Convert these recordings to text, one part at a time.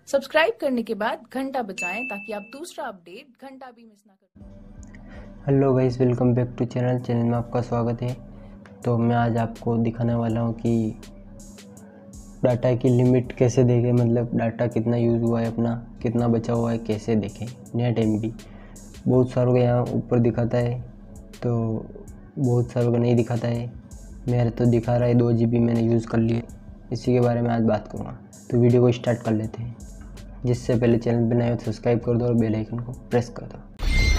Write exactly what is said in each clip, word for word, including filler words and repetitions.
Subscribe करने के बाद घंटा बजाएं ताकि आप दूसरा अपडेट घंटा भी मिस ना करें। Hello guys, welcome back to channel channel में आपका स्वागत है। तो मैं आज आपको दिखाने वाला हूँ कि डाटा की लिमिट कैसे देखें, मतलब डाटा कितना यूज़ हुआ है, अपना कितना बचा हुआ है कैसे देखें। नेट एम बी बहुत सारों का यहाँ ऊपर दिखाता है, तो बहुत सारों का नहीं दिखाता है। मेरे तो दिखा रहा है दो जी बी मैंने यूज़ कर लिए। इसी के बारे में आज बात करूँगा, तो वीडियो को स्टार्ट कर लेते हैं। जिससे पहले चैनल बनाए हो तो सब्सक्राइब कर दो और बेल आइकन को प्रेस कर दो।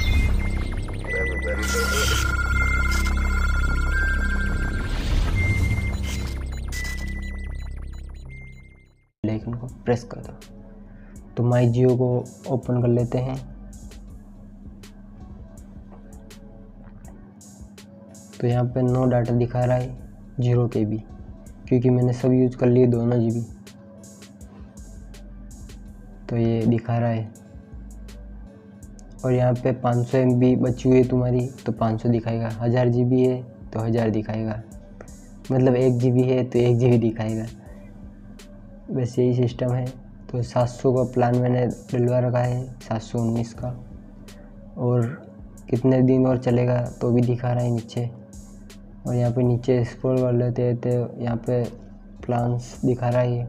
बेल आइकन को प्रेस कर दो। तो माई जियो को ओपन कर लेते हैं। तो यहाँ पे नो डाटा दिखा रहा है, जीरो के बी, क्योंकि मैंने सब यूज़ कर लिए दोनों जी बी। तो ये दिखा रहा है। और यहाँ पे पाँच सौ एम बी बची हुई है तुम्हारी, तो पाँच सौ दिखाएगा। हज़ार जी बी है तो हज़ार दिखाएगा, मतलब एक जी बी है तो एक जी बी दिखाएगा। बस यही सिस्टम है। तो सात सौ का प्लान मैंने डलवा रखा है, सात सौ उन्नीस का। और कितने दिन और चलेगा तो भी दिखा रहा है नीचे। और यहाँ पे नीचे स्क्रॉल कर लेते हैं तो यहाँ पे प्लान्स दिखा रहा है।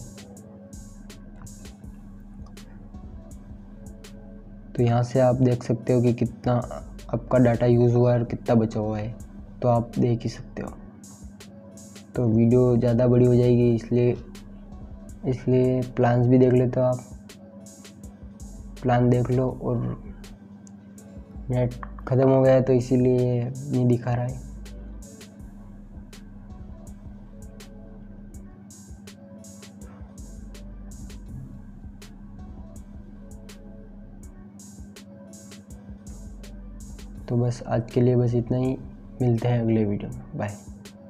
तो यहाँ से आप देख सकते हो कि कितना आपका डाटा यूज़ हुआ है और कितना बचा हुआ है, तो आप देख ही सकते हो। तो वीडियो ज़्यादा बड़ी हो जाएगी, इसलिए इसलिए प्लान्स भी देख लेते हो आप। प्लान देख लो। और नेट ख़त्म हो गया है तो इसीलिए नहीं दिखा रहा है। तो बस आज के लिए बस इतना ही। मिलते हैं अगले वीडियो में। बाय।